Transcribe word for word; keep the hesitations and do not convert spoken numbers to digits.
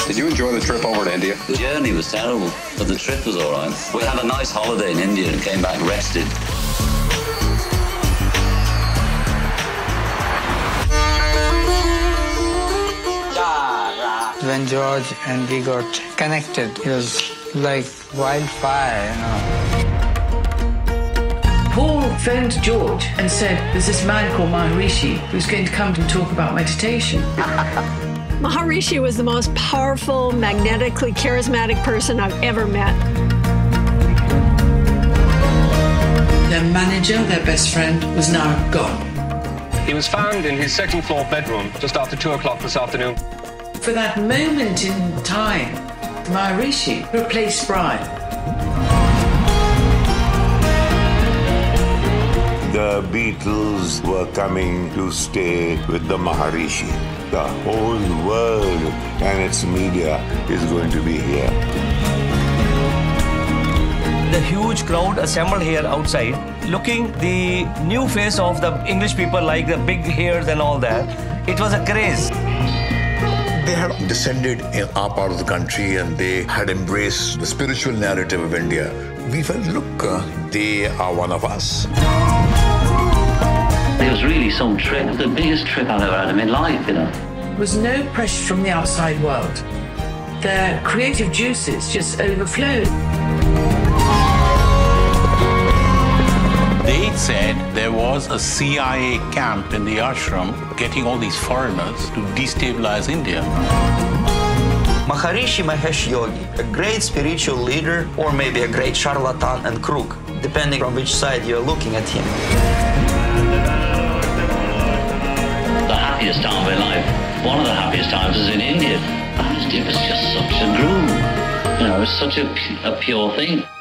Did you enjoy the trip over to India? The journey was terrible, but the trip was all right. We had a nice holiday in India and came back rested. When George and we got connected, it was like wildfire, you know. Paul phoned George and said, there's this man called Maharishi who's going to come and talk about meditation. Maharishi was the most powerful, magnetically charismatic person I've ever met. Their manager, their best friend, was now gone. He was found in his second floor bedroom just after two o'clock this afternoon. For that moment in time, Maharishi replaced Brian. The Beatles were coming to stay with the Maharishi. The whole world and its media is going to be here. The huge crowd assembled here outside, looking the new face of the English people, like the big hairs and all that. It was a craze. They had descended in our part of the country and they had embraced the spiritual narrative of India. We felt, look, uh, they are one of us. It was really some trip, the biggest trip I've ever had in my life, you know. There was no pressure from the outside world. Their creative juices just overflowed. They said there was a C I A camp in the ashram getting all these foreigners to destabilize India. Maharishi Mahesh Yogi, a great spiritual leader or maybe a great charlatan and crook, depending on which side you're looking at him. The happiest time of my life, one of the happiest times was in India. It was just such a groove. You know, it was such a, a pure thing.